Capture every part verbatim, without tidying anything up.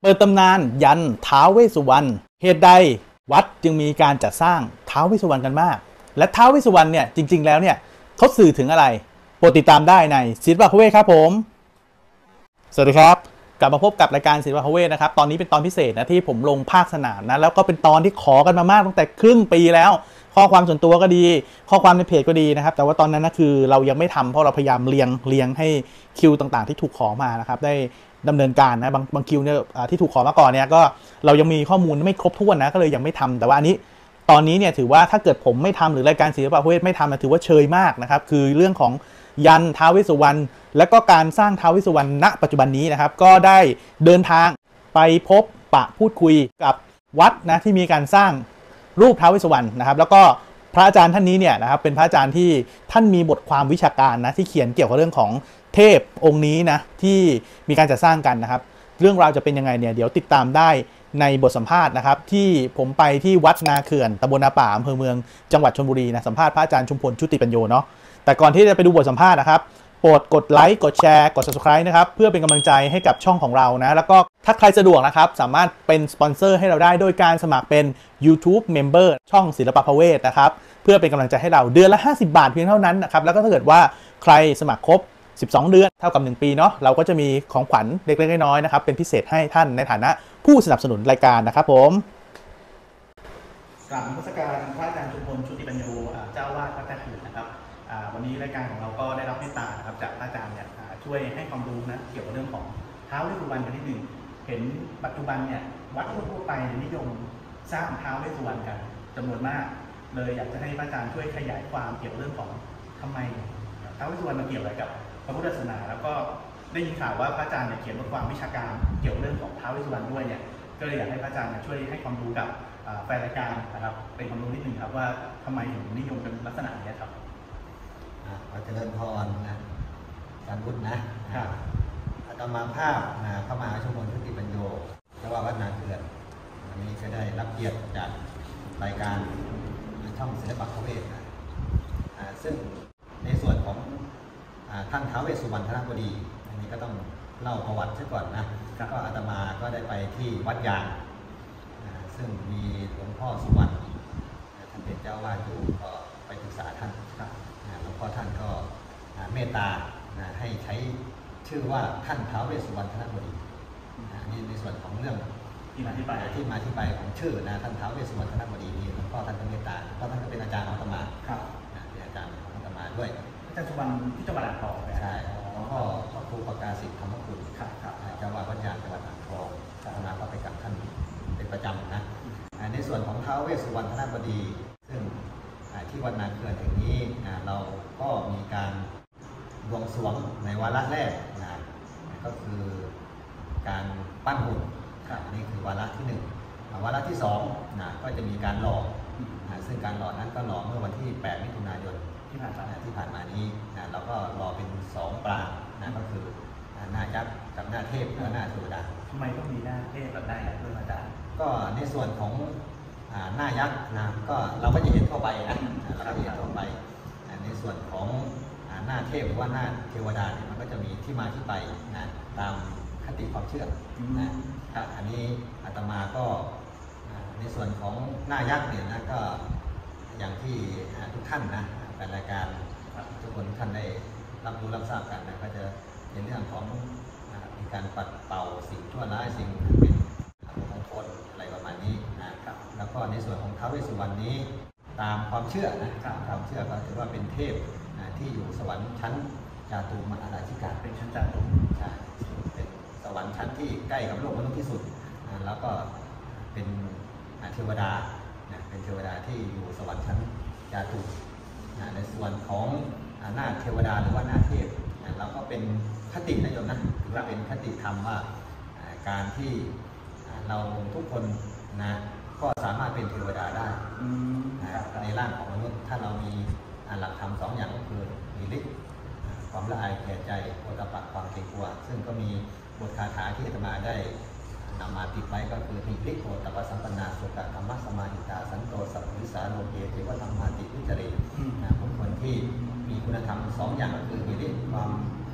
เปิดตำนานยันท้าวเวสสุวรรณเหตุใดวัดจึงมีการจัดสร้างท้าวเวสสุวรรณกันมากและท้าวเวสสุวรรณเนี่ยจริงๆแล้วเนี่ยเขาสื่อถึงอะไรโปรดติดตามได้ในศิลปะพระเวทครับผมสวัสดีครับกลับมาพบกับรายการศิลปะพระเวทนะครับตอนนี้เป็นตอนพิเศษนะที่ผมลงภาคสนามนะแล้วก็เป็นตอนที่ขอกันมามากตั้งแต่ครึ่งปีแล้วข้อความส่วนตัวก็ดีข้อความในเพจก็ดีนะครับแต่ว่าตอนนั้นนะคือเรายังไม่ทำเพราะเราพยายามเรียงเรียงให้คิวต่างๆที่ถูกขอมานะครับได้ดำเนินการนะบางบางคิวเนี่ยที่ถูกขอมาก่อนเนี่ยก็เรายังมีข้อมูลไม่ครบถ้วนนะก็เลยยังไม่ทำแต่ว่าอันนี้ตอนนี้เนี่ยถือว่าถ้าเกิดผมไม่ทำหรือรายการศิลปะพระเวทไม่ทำนะถือว่าเชยมากนะครับคือเรื่องของยันท้าวเวสสุวรรณและก็การสร้างท้าวเวสสุวรรณณปัจจุบันนี้นะครับก็ได้เดินทางไปพบปะพูดคุยกับวัดนะที่มีการสร้างรูปท้าวเวสสุวรรณนะครับแล้วก็พระอาจารย์ท่านนี้เนี่ยนะครับเป็นพระอาจารย์ที่ท่านมีบทความวิชาการนะที่เขียนเกี่ยวกับเรื่องของเทพองค์นี้นะที่มีการจัดสร้างกันนะครับเรื่องราวจะเป็นยังไงเนี่ยเดี๋ยวติดตามได้ในบทสัมภาษณ์นะครับที่ผมไปที่วัดนาเขื่อนตำบลนาป่าอำเภอเมืองจังหวัดชลบุรีนะสัมภาษณ์พระอาจารย์ชุมพลชุติปัญโยเนาะแต่ก่อนที่จะไปดูบทสัมภาษณ์นะครับโปรดกดไลค์กดแชร์กด ซับสไครบ์ นะครับเพื่อเป็นกำลังใจให้กับช่องของเรานะแล้วก็ถ้าใครสะดวกนะครับสามารถเป็นสปอนเซอร์ให้เราได้โดยการสมัครเป็น YouTube Member ช่องศิลปะพระเวทนะครับเพื่อเป็นกำลังใจให้เราเดือนละห้าสิบบาทเพียงเท่านั้นนะครับแล้วก็ถ้าเกิดว่าใครสมัครครบสิบสองเดือนเท่ากับหนึ่งปีเนาะเราก็จะมีของขวัญเล็กๆน้อยๆนะครับเป็นพิเศษให้ท่านในฐานะผู้สนับสนุนรายการนะครับผมกราบนมัสการพระอาจารย์ชุมพลชุติปัญโยเจ้าวาดวัดนาเขื่อนนะครับวันนี้รายการของเราก็ได้รับเมตตานะครับจากพระอาจารย์เนี่ยช่วยให้ความรู้นะเกี่ยวกับเรื่องของท้าวเวสสุวรรณกันนิดหนึ่งเห็นปัจจุบันเนี่ยวัดทั่วไปนิยมสร้างท้าวเวสสุวรรณกันจำนวนมากเลยอยากจะให้พระอาจารย์ช่วยขยายความเกี่ยวกับเรื่องของทำไมท้าวเวสสุวรรณมาเกี่ยวอะไรกับพระพุทธศาสนาแล้วก็ได้ยินข่าวว่าพระอาจารย์เนี่ยเขียนบทความวิชาการเกี่ยวกับเรื่องของท้าวเวสสุวรรณด้วยเนี่ยก็เลยอยากให้พระอาจารย์ช่วยให้ความรู้กับแฟนรายการนะครับเป็นความรู้นิดหนึ่งครับว่าทำไมถึงนิยมเป็นลักษณะนี้ครับขอเจริญพรนะการบุญนะอาตมาภาพนะพระมหาชุมพลชุติปัญโยเจ้าว่าวัดนาเขื่อนวันนี้ก็ได้รับเกียรติจากรายการช่องศิลปะพระเวทนะซึ่งในส่วนของท่านท้าวเวสสุวรรณธนบดีอันนี้ก็ต้องเล่าประวัติซะก่อนนะก็อาตมาก็ได้ไปที่วัดยางซึ่งมีหลวงพ่อสุวรรณท่านเป็นเจ้าวาดอยู่ก็ไปศึกษาท่านหลวงพ่อท่านก็เมตตาให้ใช้ชื่อว่าท่านท้าวเวสสุวรรณธนบดีนี่ในส่วนของเรื่องที่มาที่ไปที่มาที่ไปของชื่อนะท่านท้าวเวสสุวรรณธนบดีนี่หลวงพ่อท่านก็เมตตาเพราะท่านก็เป็นอาจารย์ของอาตมาเป็นอาจารย์ของอาตมาด้วยอาจารย์สุวรรณที่จังหวัดอ่างทองใช่หลวงพ่อพระครูประกาศิษฐ์ธรรมคุณเจ้าวาดวัดยางจังหวัดอ่างทองอาตมาก็ไปกับท่านเป็นประจำนะในส่วนของท้าวเวสสุวรรณธนบดีซึ่งที่วัดนาเขื่อนแห่งนี้เราก็มีการบวงสรวงในวาระแรกนะก็คือการปั้นหุ่นนี่คือวาระที่หนึ่งวาระที่สองนะก็จะมีการหล่อซึ่งการหล่อนั้นก็หล่อเมื่อวันที่แปดมิถุนายนที่ผ่านมาที่ผ่านมานี้นะเราก็หล่อเป็นสองปรางนะก็คือหน้ายักษ์กับหน้าเทพและหน้าเทวดาทำไมต้องมีหน้าเทพกับหน้ายักษ์ด้วยอาจารย์ก็ในส่วนของหน้ายักษ์นะก็เราก็จะเห็นทั่วไปนะเราก็จะเห็นทั่วไปในส่วนของหน้าเทพหรือว่าหน้าเทวดาเนี่ยมันก็จะมีที่มาที่ไปนะตามคติความเชื่อนะอันนี้อาตมาก็ในส่วนของหน้ายักษ์เนี่ยนะก็อย่างที่ทุกท่านนะแฟนรายการทุกคนท่านได้รับรู้รับทราบกันนะก็จะในเรื่องของมีการปัดเป่าสิ่งชั่วร้ายสิ่งเป็นมงคลอะไรประมาณนี้นะครับแล้วก็ในส่วนของท้าวเวสสุวรรณนี้ตามความเชื่อนะความเชื่อก็ถือว่าเป็นเทพที่อยู่สวรรค์ชั้นจาตุมหาราชิกาเป็นชั้นจาตุมใช่เป็นสวรรค์ชั้นที่ใกล้กับโลกมนุษย์ที่สุดแล้วก็เป็นเทวดาเป็นเทวดาที่อยู่สวรรค์ชั้นจาตุมในส่วนของหน้าเทวดาหรือว่าหน้าเทพเราก็เป็นคตินะโยมนะถือว่าเป็นคติธรรมว่าการที่เราทุกคนนะก็สามารถเป็นเทวดาได้ในร่างของมนุษย์ถ้าเรามีหลักธรรมสองอย่างก็คือมีฤทธิ์ความละอายแก่ใจโอตปะความเกรงกลัวซึ่งก็มีบทคาถาที่อาตมาได้นำมาติดไว้ก็คือหิริโอตปะสัมปันนาสุขะธรรมะสมาหิตาสันโตสัพพิสาโลเกเทวธรรมาติวิจเรบุคคลที่มีคุณธรรมสองอย่างก็คือหิริความ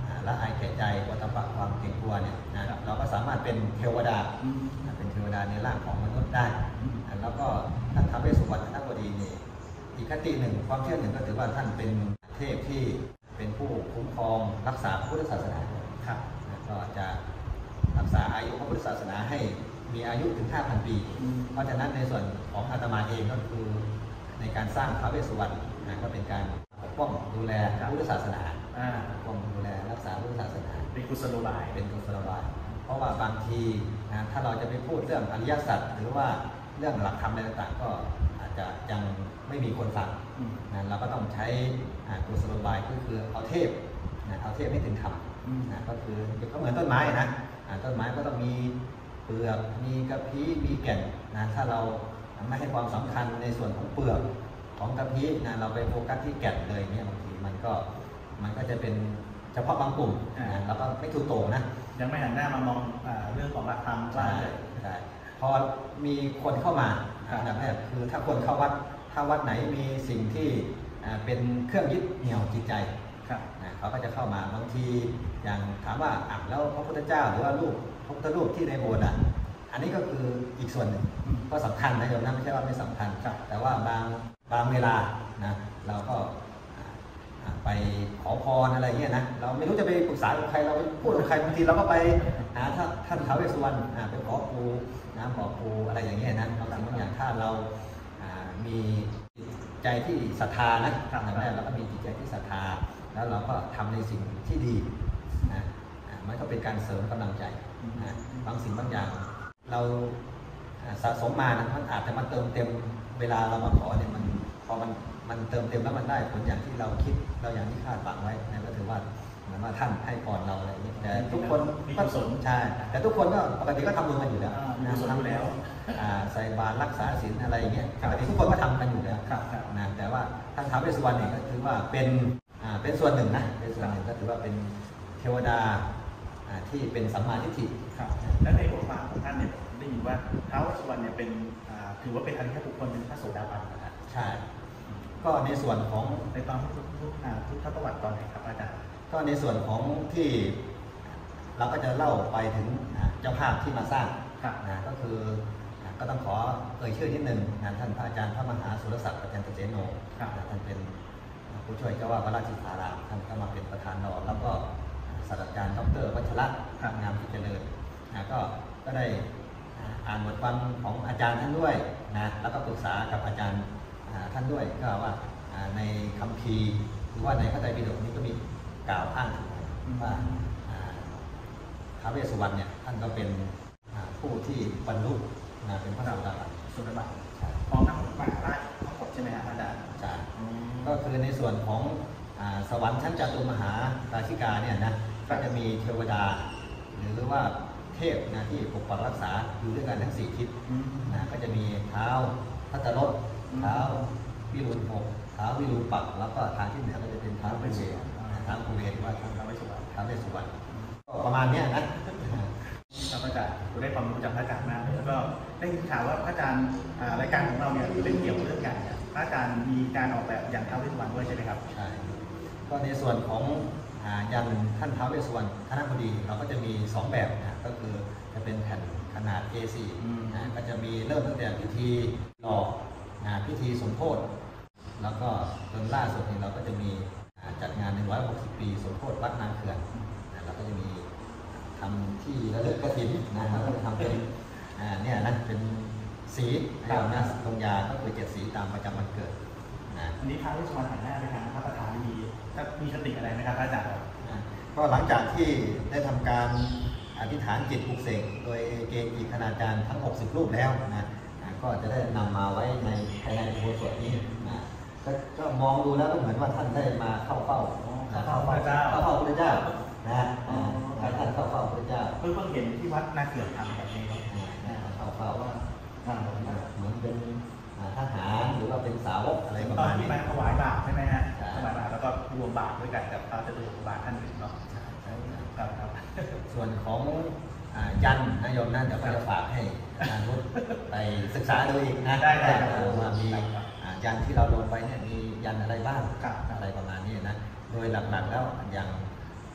ละอายแก่ใจวัฏฏะความเกรงกลัวเนี่ยนะเราก็สามารถเป็นเทวดาเป็นเทวดาในร่างของมนุษย์ได้แล้วก็ท่านท้าวเวสสุวรรณคณบดีนี่อีกคติหนึ่งความเชื่อหนึ่งก็ถือว่าท่านเป็นเทพที่เป็นผู้คุ้มครองรักษาพระพุทธศาสนาครับก็จะรักษาอายุพระพุทธศาสนาให้มีอายุถึง ห้าพัน ปีเพราะฉะนั้นในส่วนของอาตมาเองก็คือในการสร้างท้าวเวสสุวรรณนะก็เป็นการปกป้องดูแลพระพุทธศาสนาปกป้องดูแลรักษาพุทธศาสนาเป็นกุศโลบายเป็นกุศโลบายเพราะว่าบางทีนะถ้าเราจะไปพูดเรื่องอริยสัจหรือว่าเรื่องหลักธรรมอะไรต่างๆก็อาจจะยังไม่มีคนฟังนะเราก็ต้องใช้กุศโลบายก็คือเอาเทพนะเอาเทพให้ถึงธรรมนะก็คือก็เหมือนต้นไม้นะต้นไม้ก็ต้องมีเปลือกมีกระพี้มีแก่นนะถ้าเราไม่ให้ความสำคัญในส่วนของเปลือกของกระพี้นะเราไปโฟกัสที่แก่นเลยเนี่ยบางทีมันก็มันก็จะเป็นเฉพาะบางกลุ่มนะแล้วก็ไม่ถูกโตนะยังไม่หันหน้ามามองเรื่องของหลักธรรมใช่ใช่พอมีคนเข้ามาอันดับแรกคือถ้าคนเข้าวัดถ้าวัดไหนมีสิ่งที่เป็นเครื่องยึดเหนี่ยวจิตใจเขาก็จะเข้ามาบางทีอย่างถามว่าอ่ะแล้วพระพุทธเจ้าหรือว่ารูปพระพุทธรูปที่ในโบสถ์อ่ะอันนี้ก็คืออีกส่วนหนึ่งก็สำคัญนะโยมนะไม่ใช่ว่าไม่สำคัญแต่ว่าบางบางเวลานะเราก็ไปขอพรอะไรเงี้ยนะเราไม่รู้จะไปปรึกษากับใครเราไปพูดกับใครบางทีเราก็ไปหาท่านท้าวเวสสุวรรณไปขอปูนะขอปูอะไรอย่างเงี้ยนะบางสิ่งบางอย่างถ้าเรามีใจที่ศรัทธานะทำได้เราก็มีจิตใจที่ศรัทธาแล้วเราก็ทำในสิ่งที่ดีนะมันก็เป็นการเสริมกำลังใจนะบางสิ่งบางอย่างเราสะสมมานะมันอาจจะมาเติมเต็มเวลาเรามาขอเนี่ยมันพอมันมันเติมเต็มแล้วมันได้ผลอย่างที่เราคิดเราอย่างที่คาดหวังไว้นะก็ถือว่าเหมือนว่าท่านให้พรเราอะไรอย่างนี้แต่ทุกคนก็สนใช่แต่ทุกคนก็ปกติก็ทำบุญกันอยู่แล้วนะทำแล้วใส่บาตรรักษาศีลอะไรอย่างเงี้ยปกติทุกคนก็ทำกันอยู่แล้วนะแต่ว่าท่านท้าวเวสสุวรรณเนี่ยก็ถือว่าเป็นเป็นส่วนหนึ่งนะเป็นส่วนหนึ่งก็ถือว่าเป็นเทวดาที่เป็นสัมมาทิฏฐิครับและในบทบาทของท่านเนี่ยได้ยินว่าท้าวเวสสุวรรณเนี่ยเป็นถือว่าเป็นอริยบุคคลเป็นพระโสดาบันนะครับใช่ก็ในส่วนของในตอนพุทธประวัติตอนไหนครับอาจารย์ก็ในส่วนของที่เราก็จะเล่าไปถึงเจ้าภาพที่มาสร้างนะก็คือก็ต้องขอเอ่ยชื่อนิดหนึ่งนะท่านพระอาจารย์พระมหาสุรศักดิ์อาจารย์เจโนท่านเป็นผู้ช่วยเจ้าวาดวัดราชสิทธารามท่านก็มาเป็นประธานนอแล้วก็ศาสตราจารย์ดร.วัชระงามจิตเจริญนะก็ก็ได้อ่านบทความของอาจารย์ท่านด้วยนะแล้วก็ปรึกษากับอาจารย์ท่านด้วยก็ว่าในคัมภีร์หรือว่าในพระไตรปิฎกนี้ก็มีกล่าวอ้างว่าท้าวเวสสุวรรณเนี่ยท่านก็เป็นผู้ที่บรรลุเป็นพระโสดาบันโสดาบันพร้อมทั้งมหาราชทั้งหมดใช่ไหมครับอาจารย์ใช่ก็คือในส่วนของสวรรค์ชั้นจตุมหาราชิกาเนี่ยนะก็จะมีเทวดาหรือว่าเทพนะที่ปกปักรักษาอยู่ด้วยกันทั้งสี่ทิศนะก็จะมีเท้าทัตตรสเท้าวิรุณหกเท้าวิรูปักแล้วก็ทางที่เหนือก็จะเป็นเท้าเวสเท้าภูเวศว่าท้าเวสสุวรรณท้าเวสสุวรรณก็ประมาณนี้นะพระอาจารย์ได้ความรู้จากพระอาจารย์มากแล้วก็ได้ยินข่าวว่าพระอาจารย์รายการของเราเนี่ยเป็นเกี่ยวกับเรื่องการพระอาจารย์มีการออกแบบยันท้าวเวสสุวรรณด้วยใช่ไหมครับใช่ก็ในส่วนของยันท่านท้าวเวสสุวรรณคณบดีเราก็จะมีสองแบบนะก็คือจะเป็นแผ่นขนาด เอ โฟร์ นะก็จะมีเริ่มตั้งแต่พิธีหล่อพิธีสมโภชแล้วก็จนล่าสุดนี้เราก็จะมีจัดงานหนึ่งร้อยหกสิบปีสมโภชวัดนางเขื่อนเราก็จะมีทำที่ระลึกกฐินนะครับก็จะทำเป็นเนี่ยนะเป็นสีตามนะลงยาก็คือเจ็ดสีตามประจำวันเกิดนะอันนี้ท้าวเวสสุวรรณหันหน้าไปทางพระประธานมีมีคติอะไรไหมครับอาจารย์ก็หลังจากที่ได้ทำการอธิษฐานจิตปลุกเสกโดยเกจิคณาจารย์ทั้งหกสิบรูปแล้วนะก็จะได้นำมาไว้ในภายในอุโบสถนี้นะก็มองดูแล้วก็เหมือนว่าท่านได้มาเข้าเฝ้าเข้าเฝ้าพระเจ้าเข้าเฝ้าพระเจ้านะท่านเข้าเฝ้าพระเจ้าเพิ่งเพิ่งเห็นที่วัดนาเขื่อนทำแบบนี้เข้าเฝ้าว่าเหมือนเป็นทหารหรือว่าเป็นสาวกอะไรประมาณนี้มาถวายบาตรใช่ไหมฮะถวายบาตรแล้วก็รวมบาตรด้วยกันกับพระจตุรบาทท่านหนึ่งเนาะครับครับส่วนของยันนายโยมนั่นเดี๋ยวก็จะฝากให้อาจารย์นุชไปศึกษาดูอีกนะได้ได้ว่ามียันที่เราลงไปเนี่ยมียันอะไรบ้างอะไรประมาณนี้นะโดยหลักๆแล้วอย่าง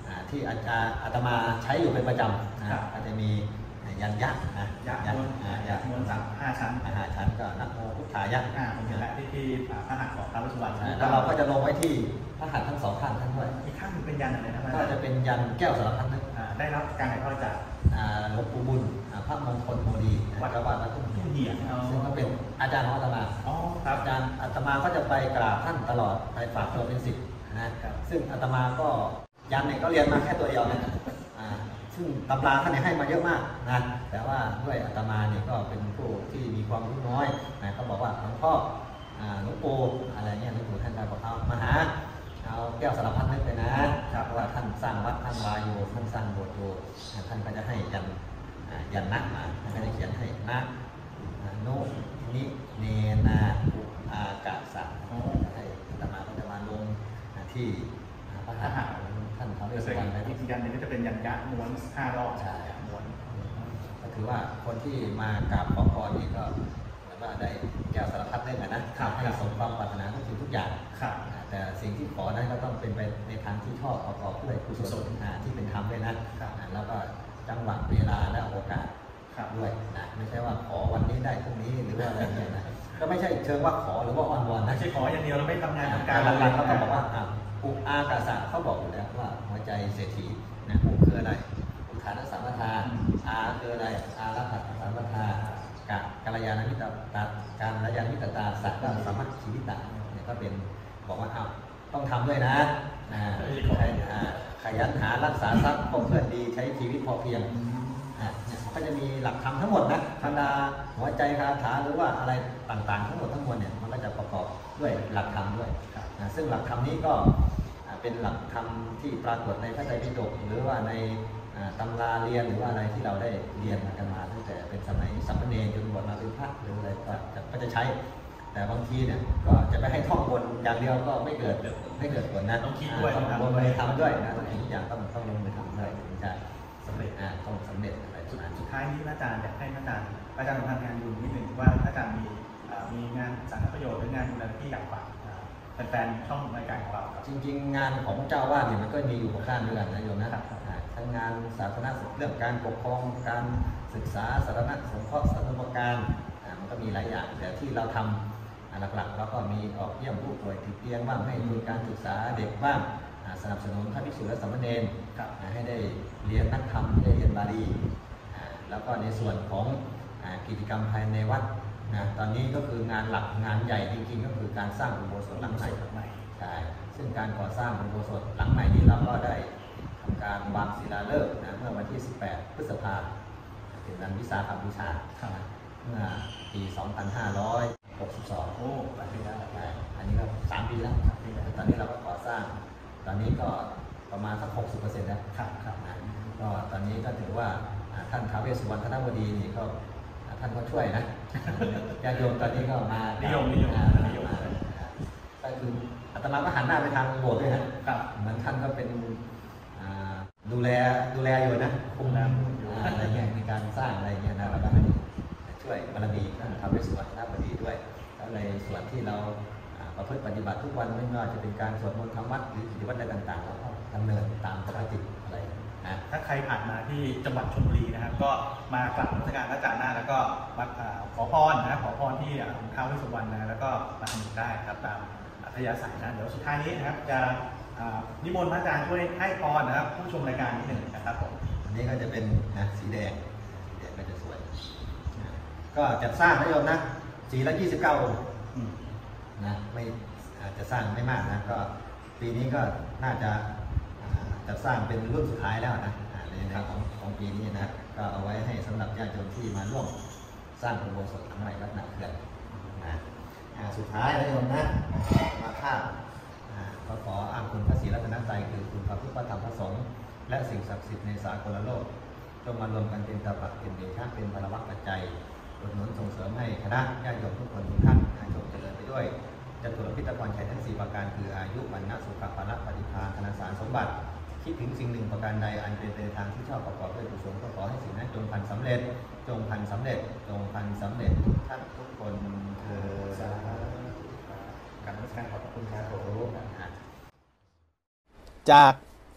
ที่อาจารย์อาตมาใช้อยู่เป็นประจำนะก็จะมียันยักษ์นะยักษ์ยักษ์ยักษ์ม้วนสามห้าชั้นห้าชั้นก็นะโมพุทธายะผมเห็นแล้วที่ที่พระหัตถ์ของท้าวเวสสุวรรณแล้วเราก็จะลงไว้ที่พระหัตถ์ทั้งสองข้างท่านด้วยอีกข้างนึงเป็นยันอะไรนะก็จะเป็นยันแก้วสารพัดนึกได้รับการถ่ายทอดจากหลวงปู่บุญพระมงคลโมดีวัดวัดวัดทุ่งเหี่ยซึ่งก็เป็นอาจารย์ของอาตมาอาจารย์อาตมาก็จะไปกราบท่านตลอดไปฝากตัวเป็นศิษย์นะซึ่งอาตมาก็ยันเนี่ยก็เรียนมาแค่ตัวเดียวนะซึ่งตำราท่านให้มาเยอะมากนะแต่ว่าด้วยอาตมาเนี่ยก็เป็นผู้ที่มีความรู้น้อยนะเขาบอกว่าหลวงพ่อหลวงปู่อะไรเงี้ยหลวงปู่ท่านก็บอกเอามาหาเอาแก้วสารพัดนึกไปนะเพราะว่าท่านสร้างวัดท่านวายโยท่านสร้างโบสถ์โยท่านก็จะให้ยันยันนักมาท่านก็จะเขียนให้นักโนนิเนนาอุอากาสะให้อาตมาก็จะมาลงที่พระหัตถ์ท่านเขาเรียกว่าอะไรที่ยันนี้ก็จะเป็นยันยักษ์ม้วนห้ารอบใช่ม้วนก็ถือว่าคนที่มากราบขอพรนี่ก็เหมือนว่าได้แก้วสารพัดนึกนะให้สมความปรารถนาทุกสิ่งทุกอย่างแต่สิ่งที่ขอนั้นก็ต้องเป็นไปในทางที่ชอบประกอบด้วยกุศลที่เป็นธรรมด้วยนะแล้วก็จังหวะเวลาและโอกาสด้วยนะไม่ใช่ว่าขอวันนี้ได้พรุ่งนี้หรือว่าอะไรเงี้ยนะก็ไม่ใช่เชิงว่าขอหรือว่าอ้อนวอนนะไม่ใช่ขออย่างเดียวเราไม่ทำงานทำการหลักๆเขาต้องบอกว่าอุอากาสะเขาบอกอยู่แล้วว่าหัวใจเศรษฐีนะอุคืออะไรอุทานสัมปทาอาคืออะไรอารัตถสัมปทากะกัลยาณมิตรตาการกัลยาณมิตรตาสัตว์สมัครชีวิตตาเนี่ยก็เป็นบอกว่าอ้าวต้องทำด้วยนะขยันหารักษาทรัพย์คบเพื่อนดีใช้ชีวิตพอเพียงก็จะมีหลักธรรมทั้งหมดนะบรรดาหัวใจคาถาหรือว่าอะไรต่างๆทั้งหมดทั้งมวลเนี่ยมันก็จะประกอบด้วยหลักธรรมด้วยซึ่งหลักธรรมนี้ก็เป็นหลักธรรมที่ปรากฏในพระไตรปิฎกหรือว่าในตำราเรียนหรือว่าอะไรที่เราได้เรียนมากันมาตั้งแต่เป็นสมัยสัมมเนรจนบวชมาเป็นพระหรืออะไรก็จะใช้แต่บางทีเนี่ยก็จะไปให้ท่องบนอย่างเดียวก็ไม่เกิดไม่เกิดผลนะต้องคิดด้วยต้องลงมือทำด้วยนะทุกอย่างต้องต้องลงมือทำด้วยถึงจะสำเร็จต้องสำเร็จอะไรสุดท้ายนี้อาจารย์อยากให้อาจารย์อาจารย์ทำงานอยู่นิดหนึ่งว่าอาจารย์มีมีงานสาธารณประโยชน์หรืองานอะไรที่อยากฝากแฟนๆช่องรายการของเราจริงๆงานของเจ้าว่าเนี่ยมันก็มีอยู่กับข้างด้วยกันนะโยมนะทั้งงานสาธารณสุขเรื่องการปกครองการศึกษาสาธารณสงเคราะห์สาธารณการมันก็มีหลายอย่างแต่ที่เราทำหลักๆแล้วก็มีออกเยี่ยมผู้ป่วยติดเตียงบ้างให้ทุนการศึกษาเด็กบ้างสนับสนุนพระภิกษุและสามเณรให้ได้เรียนนักธรรมได้เรียนบาลีแล้วก็ในส่วนของกิจกรรมภายในวัดนะตอนนี้ก็คืองานหลักงานใหญ่จริงๆก็คือการสร้างอุโบสถหลังใหม่ใช่ซึ่งการก่อสร้างอุโบสถหลังใหม่นี้เราก็ได้ทำการวางศิลาฤกษ์นะเมื่อวันที่สิบแปดพฤษภาคมเป็นวันวิสาขบูชาเมื่อปีสองพันห้าร้อยหกสิบสองโอ้หลายปีแล้วอันนี้ก็สามปีแล้วตอนนี้เราก็ก่อสร้างตอนนี้ก็ประมาณสักหกสิบเปอร์เซ็นต์แล้วก็ตอนนี้ก็ถือว่าท่านท้าวเวสสุวรรณธนบดีนี่ก็ท่านก็ช่วยนะญาติโยมตอนนี้ก็มานิยมนิยมนิยมก็คืออาตมาก็หันหน้าไปทางโบสถ์ด้วยนะเหมือนท่านก็เป็นดูแลดูแลอยู่นะคุมอะไรเงี้ยในการสร้างอะไรเงี้ยนะเราก็ช่วยบารมีท่านท้าวเวสสุวรรณธนบดีด้วยแล้วในส่วนที่เราประพฤติปฏิบัติทุกวันไม่ว่าจะเป็นการสวดมนต์ทำวัดหรือกิจวัตรอะไรต่างๆเราก็ดำเนินตามปกติอะไรนะถ้าใครผ่านมาที่จังหวัดชลบุรีนะครับก็มากราบนมัสการพระอาจารย์หน้าแล้วก็มาขอพรนะขอพรที่ท้าวเวสสุวรรณนะแล้วก็มาทำได้ครับตามอัธยาศัยนะเดี๋ยวสุดท้ายนี้นะครับจะนิมนต์พระอาจารย์ช่วยให้พรนะครับผู้ชมรายการนิดหนึ่งนะครับผมอันนี้ก็จะเป็นนะสีแดงสีแดงก็จะสวยก็จัดสร้างนะโยมนะสีละยี่สิบเก้าองค์นะไม่อาจจะสร้างไม่มากนะก็ปีนี้ก็น่าจะจะสร้างเป็นรุ่นสุดท้ายแล้วนะในในของของปีนี้นะก็เอาไว้ให้สำหรับญาติโยมที่มาร่วมสร้างอุโบสถหลังใหม่วัดนาเขื่อนนะสุดท้ายนะโยมนะมาข้าวก็ขออ้างคุณพระศรีรัตนตรัยคือคุณพระพุทธธรรมพระสงฆ์และสิ่งศักดิ์สิทธิ์ในสากลโลกจงมารวมกันเป็นตบะเป็นเดชะเป็นพลวัตปัจจัยอุดหนุนส่งเสริมให้คณะญาติโยมทุกคนทุกท่านจงเจริญไปด้วยจตุรพิธพรชัยทั้งสี่ประการคืออายุวรรณะสุขภาระปฏิภาณธนสารสมบัติคิดถึงสิ่งหนึ่งประการใดอันเป็นไปทางที่ชอบประกอบด้วยกุศลก็ขอให้สิ่งนั้นจงพันสำเร็จจงพันสำเร็จจงพันสำเร็จทุกท่านทุกคนเถิดการนมัสการขอบคุณครับผมจาก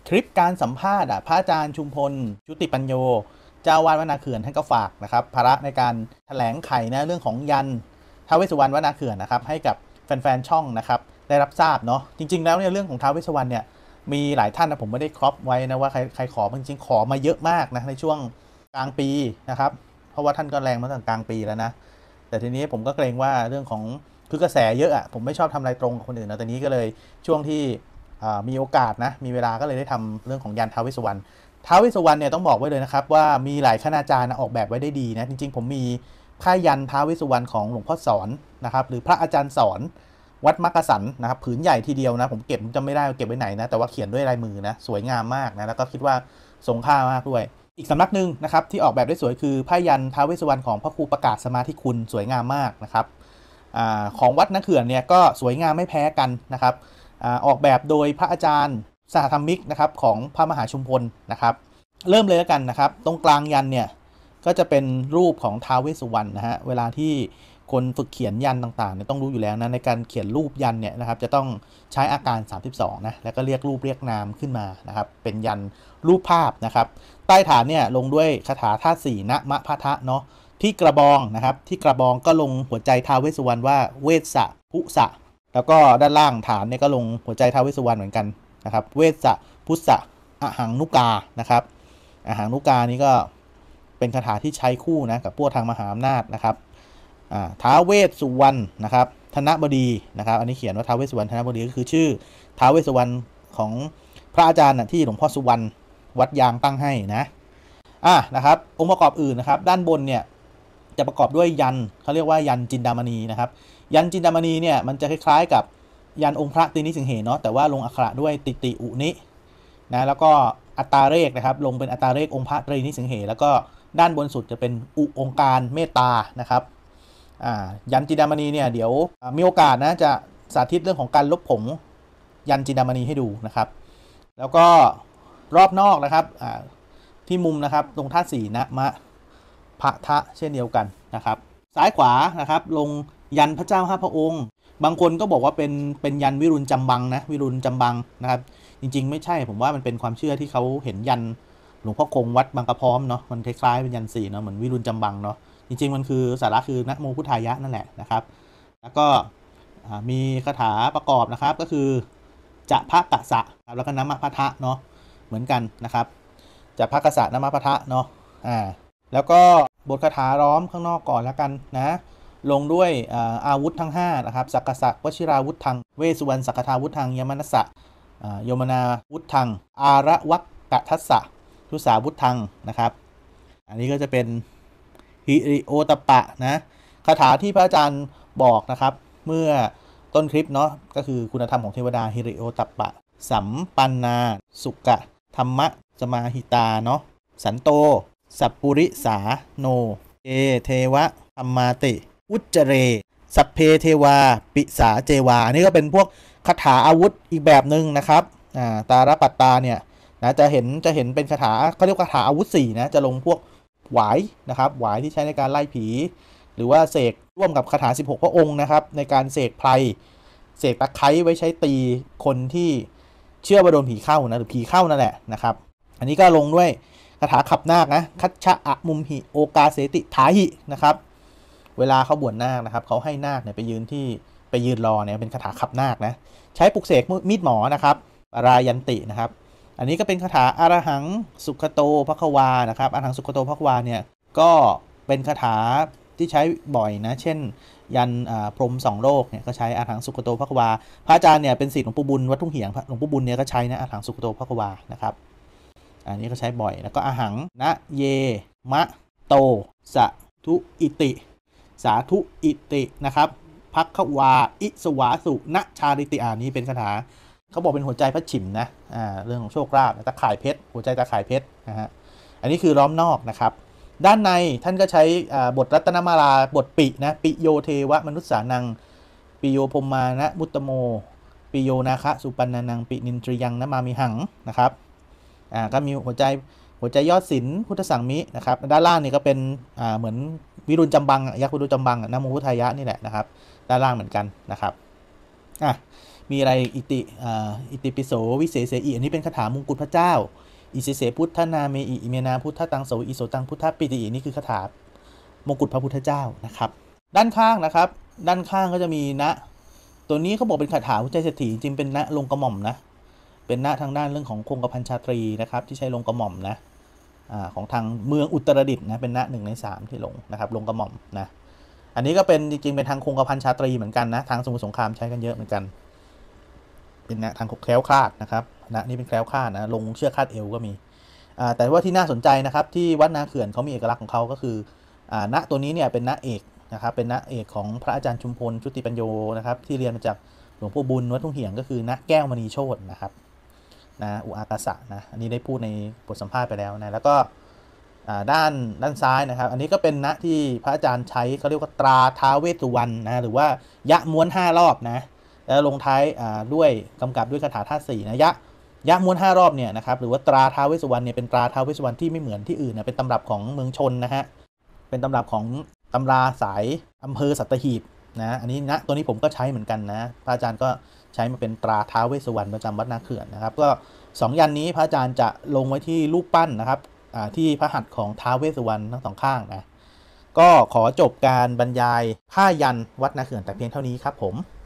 คลิปการสัมภาษณ์พระอาจารย์ชุมพลชุติปัญโยเจ้าวาดวัดนาเขื่อนท่านก็ฝากนะครับภาระในการแถลงไขนะเรื่องของยันท้าวเวสสุวรรณวัดนาเขื่อนนะครับให้กับแฟนๆช่องนะครับได้รับทราบเนาะจริงๆแล้วเนี่ยเรื่องของท้าวเวสสุวรรณเนี่ยมีหลายท่านนะผมไม่ได้ครอปไว้นะว่าใครใครขอจริงๆขอมาเยอะมากนะในช่วงกลางปีนะครับเพราะว่าท่านก็แรงมาตั้งกลางปีแล้วนะแต่ทีนี้ผมก็เกรงว่าเรื่องของคือกระแสเยอะอ่ะผมไม่ชอบทำอะไรตรงกับคนอื่นนะแต่นี้ก็เลยช่วงที่มีโอกาสนะมีเวลาก็เลยได้ทำเรื่องของยันท้าวเวสสุวรรณท้าวเวสสุวรรณเนี่ยต้องบอกไว้เลยนะครับว่ามีหลายคณาจารย์ออกแบบไว้ได้ดีนะจริงๆผมมีผ้ายันท้าวเวสสุวรรณของหลวงพ่อสอนนะครับหรือพระอาจารย์สอนวัดมักกะสันนะครับผืนใหญ่ทีเดียวนะผมเก็บจำไม่ได้เก็บไว้ไหนนะแต่ว่าเขียนด้วยลายมือนะสวยงามมากนะแล้วก็คิดว่าทรงค่ามากด้วยอีกสำนักหนึ่งนะครับที่ออกแบบได้สวยคือผ้ายันท้าวเวสสุวรรณของพระครูประกาศสมาธิคุณสวยงามมากนะครับอของวัดนาเขื่อนเนี่ยก็สวยงามไม่แพ้กันนะครับอออกแบบโดยพระอาจารย์สหธรรมิกนะครับของพระมหาชุมพลนะครับเริ่มเลยแล้วกันนะครับตรงกลางยันเนี่ยก็จะเป็นรูปของท้าวเวสสุวรรณนะฮะเวลาที่คนฝึกเขียนยันต่างๆเนี่ยต้องรู้อยู่แล้วนะในการเขียนรูปยันเนี่ยนะครับจะต้องใช้อาการสามสิบสองนะแล้วก็เรียกรูปเรียกนามขึ้นมานะครับเป็นยันรูปภาพนะครับใต้ฐานเนี่ยลงด้วยคาถาธาตุสี่นะมะพะทะเนาะที่กระบองนะครับที่กระบองก็ลงหัวใจท้าวเวสสุวรรณว่าเวสสะพุสะแล้วก็ด้านล่างฐานเนี่ยก็ลงหัวใจท้าวเวสสุวรรณเหมือนกันนะครับเวสสะพุสะอหังนุกานะครับอหังนุกานี้ก็เป็นคาถาที่ใช้คู่นะกับพวกทางมหาอำนาจนะครับท้าวเวสสุวรรณนะครับธนบดีนะครับอันนี้เขียนว่าท้าวเวสสุวรรณธนบดีก็คือชื่อท้าวเวสสุวรรณของพระอาจารย์นะที่หลวงพ่อสุวรรณวัดยางตั้งให้นะอ่ะนะครับองค์ประกอบอื่นนะครับด้านบนเนี่ยจะประกอบด้วยยันเขาเรียกว่ายันจินดามณีนะครับยันจินดามณีเนี่ยมันจะคล้ายๆกับยันองค์พระตรีนิสิงเหเนาะแต่ว่าลงอักขระด้วยติติอุนินะแล้วก็อัตตาเรกนะครับลงเป็นอัตตาเรกองค์พระตรีนิสิงเหแล้วก็ด้านบนสุดจะเป็นอุองค์การเมตตานะครับยันจินดามณีเนี่ยเดี๋ยวมีโอกาสนะจะสาธิตเรื่องของการลบผงยันจินดามณีให้ดูนะครับแล้วก็รอบนอกนะครับที่มุมนะครับตรงธาตุสี่นะมะพะทะเช่นเดียวกันนะครับซ้ายขวานะครับลงยันพระเจ้าห้าพระองค์บางคนก็บอกว่าเป็นเป็นยันวิรุณจำบังนะวิรุณจำบังนะครับจริงๆไม่ใช่ผมว่ามันเป็นความเชื่อที่เขาเห็นยันหลวงพ่อคงวัดบางกระพร้อมเนาะมันคล้ายๆเป็นยันสี่เนาะเหมือนวิรุณจำบังเนาะจริงๆมันคือสาระคือนะโมพุทธายะนั่นแหละนะครับแล้วก็มีคาถาประกอบนะครับก็คือจะพระกะสะแล้วก็น้ำมะพะทะเนาะเหมือนกันนะครับจะพระกะสะน้ำมะพะทะเนาะอ่าแล้วก็บทคาถาล้อมข้างนอกก่อนแล้วกันนะลงด้วยอาวุธทั้งห้านะครับสักกะสะวชิราวุธทางเวสสุวรรณสักกทาวุธทางยมนัสสะโยมนาวุธทางอาระวักกะทัสสะทุสาวุธทางนะครับอันนี้ก็จะเป็นฮิริโอตปะนะคาถาที่พระอาจารย์บอกนะครับเมื่อต้นคลิปเนาะก็คือคุณธรรมของเทวดาฮิริโอตปะสัมปันนาสุกะธรรมะสมาหิตาเนาะสันโตสัพปุริสาโนเอเทวะธรรมาติอุจเจเรสัพเพเทวาปิสาเจวาอันนี้ก็เป็นพวกคาถาอาวุธอีกแบบหนึ่งนะครับอ่าตาระปัตตาเนี่ยนะจะเห็นจะเห็นเป็นคาถาเขาเรียกคาถาอาวุธสี่นะจะลงพวกหวายนะครับหวายที่ใช้ในการไล่ผีหรือว่าเสกร่วมกับคาถาสิบหกพระองค์นะครับในการเสกไพรเสกตะไคร้ไว้ใช้ตีคนที่เชื่อว่าโดนผีเข้านะหรือผีเข้านั่นแหละนะครับอันนี้ก็ลงด้วยคาถาขับนาคนะคัจฉะอะมุมหิโอกาเสติถาหินะครับเวลาเขาบวชนาคนะครับเขาให้นาคเนี่ยไปยืนที่ไปยืนรอเนี่ยเป็นคาถาขับนาคนะใช้ปลุกเสกมีดหมอนะครับปรายันตินะครับอันนี้ก็เป็นคาถาอรหังสุขโตภควานะครับอรหังสุขโตภควาเนี่ยก็เป็นคาถาที่ใช้บ่อยนะเช่นยันพรหมสองโลกเนี่ยก็ใช้อรหังสุขโตภควาพระอาจารย์เนี่ยเป็นศิษย์หลวงปู่บุญวัดทุ่งเหียงหลวงปู่บุญเนี่ยก็ใช้นะอรหังสุขโตภควานะครับอันนี้ก็ใช้บ่อยแล้วก็อหังนะเยมะโตสะทุอิติสาธุอิตินะครับภัควาอิสวาสุณชาริติอ่านี้เป็นคาถาเขาบอกเป็นหัวใจพระฉิมนะอ่าเรื่องของโชคลาภตะข่ายเพชรหัวใจตะข่ายเพชรนะฮะอันนี้คือล้อมนอกนะครับด้านในท่านก็ใช้บทรัตนมาลาบทปินะปิโยเทวมนุษสานังปิโยพมานะมุตตโมปิโยนาคะสุปันนานังปินินทรียังนะมามิหังนะครับอ่าก็มีหัวใจหัวใจยอดศิลป์พุทธสังมินะครับด้านล่างนี่ก็เป็นอ่าเหมือนวิรุณจำบังยักษ์วิรุณจำบังนะโมพุทธายะนี่แหละนะครับด้านล่างเหมือนกันนะครับอ่ะมีอะไรอิติอ่าอิติปิโสวิเศษเสอีอันนี้เป็นคาถามงกุฎพระเจ้าอิเสเสพุทธนาเมอิอิเมนาพุทธตังโสอิโสตังพุทธปิติอินี่คือคาถามงกุฎพระพุทธเจ้านะครับด้านข้างนะครับด้านข้างก็จะมีณตัวนี้เขาบอกเป็นคาถาหัวใจเศรษฐีจริงเป็นณลงกระหม่อมนะเป็นณทางด้านเรื่องของคงกระพันชาตรีนะครับที่ใช้ลงกระหม่อมนะอ่าของทางเมืองอุตรดิตถ์นะเป็นณหนึ่งในสามที่ลงนะครับลงกระหม่อมนะอันนี้ก็เป็นจริงๆเป็นทางคงกระพันชาตรีเหมือนกันนะทางสมุทรสงครามใช้กันเยอะเหมือนกันเป็นณทางแคล้วคลาดนะครับณนี่เป็นแคล้วคลาดนะลงเชือกคาดเอวก็มีอ่าแต่ว่าที่น่าสนใจนะครับที่วัดนาเขื่อนเขามีเอกลักษณ์ของเขาก็คืออ่าณตัวนี้เนี่ยเป็นณเอกนะครับเป็นณเอกของพระอาจารย์ชุมพลชุติปัญโยนะครับที่เรียนมาจากหลวงพ่อบุญวัดทุ่งเหียงก็คือณแก้วมณีโชตินะครับนะอุอากาสะนะอันนี้ได้พูดในบทสัมภาษณ์ไปแล้วนะแล้วก็ด้านด้านซ้ายนะครับอันนี้ก็เป็นณที่พระอาจารย์ใช้เขาเรียกว่าตราท้าวเวสสุวรรณนะหรือว่ายะม้วนห้ารอบนะแล้วลงท้ายด้วยกำกับด้วยคาถาธาตุสี่นะยะยะม้วนห้ารอบเนี่ยนะครับหรือว่าตราท้าวเวสสุวรรณเนี่ยเป็นตราท้าวเวสสุวรรณที่ไม่เหมือนที่อื่นนะเป็นตำรับของเมืองชนนะฮะเป็นตำรับของตำราสายอำเภอสัตหีบนะอันนี้นะตัวนี้ผมก็ใช้เหมือนกันนะพระอาจารย์ก็ใช้มาเป็นตราท้าวเวสสุวรรณประจำวัดนาเขื่อนนะครับก็สองยันนี้พระอาจารย์จะลงไว้ที่รูปปั้นนะครับที่พระหัตถ์ของท้าวเวสสุวรรณทั้งสองข้างนะก็ขอจบการบรรยายผ้ายันวัดนาเขื่อนแต่เพียงเท่านี้ครับผม